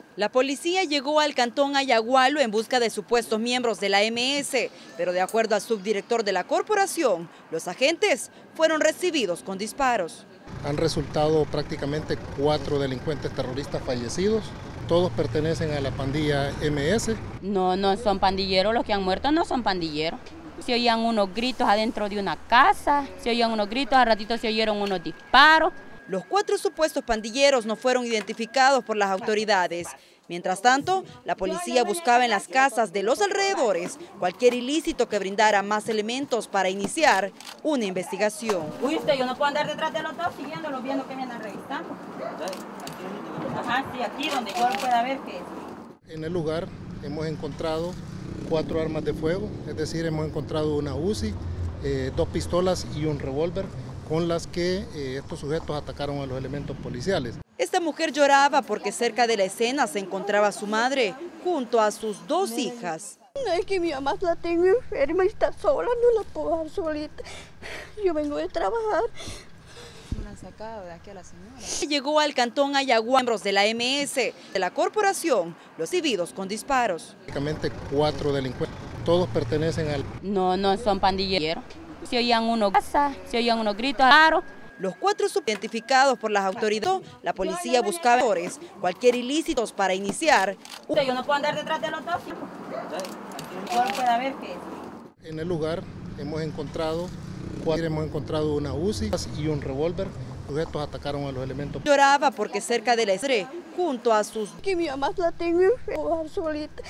La policía llegó al cantón Ayagualo en busca de supuestos miembros de la MS, pero de acuerdo al subdirector de la corporación, los agentes fueron recibidos con disparos. Han resultado prácticamente 4 delincuentes terroristas fallecidos. Todos pertenecen a la pandilla MS. No son pandilleros, los que han muerto no son pandilleros. Se oían unos gritos adentro de una casa, se oían unos gritos, al ratito se oyeron unos disparos. Los 4 supuestos pandilleros no fueron identificados por las autoridades. Mientras tanto, la policía buscaba en las casas de los alrededores cualquier ilícito que brindara más elementos para iniciar una investigación. Uy, yo no puedo andar detrás de los dos siguiéndolos, viendo que me andan revisando. Ajá, sí, aquí donde yo pueda ver qué es. En el lugar hemos encontrado 4 armas de fuego, es decir, hemos encontrado una UCI, 2 pistolas y un revólver con las que estos sujetos atacaron a los elementos policiales. Esta mujer lloraba porque cerca de la escena se encontraba su madre junto a sus 2 hijas. No, es que mi mamá la tengo enferma y está sola, no la puedo dejar solita. Yo vengo de trabajar. ¿La han sacado de aquí a la señora? Llegó al cantón Ayagualo, miembros de la MS, de la corporación, los recibidos con disparos. Prácticamente 4 delincuentes, todos pertenecen al... No son pandilleros. Se oían unos casas, se oían unos gritos raros. Los 4 identificados por las autoridades, la policía buscaba cualquier ilícito para iniciar. Yo no puedo andar detrás de los dos. Yo pueda ver qué es. En el lugar hemos encontrado una UCI y un revólver. Los sujetos atacaron a los elementos. Lloraba porque cerca de la escena, junto a sus... Que mi mamá la tengo enferma, dejar solita.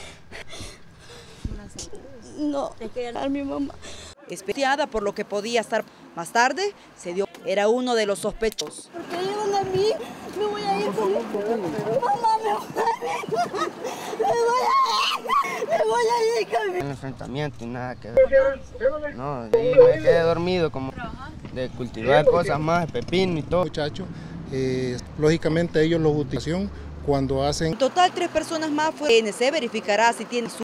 No, es que a mi mamá. Especiada por lo que podía estar. Más tarde se dio, era uno de los sospechosos. ¿Por qué llevan a mí? Me voy a ir con mamá, me voy a ir con El enfrentamiento y nada que ver. No, y me quedé dormido como de cultivar cosas más, pepino y todo. Muchachos, lógicamente ellos lo utilizan cuando hacen... En total 3 personas más fue. PNC verificará si tiene su